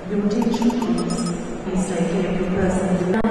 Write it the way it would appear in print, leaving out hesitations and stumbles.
Your attention please. Please take care of your personal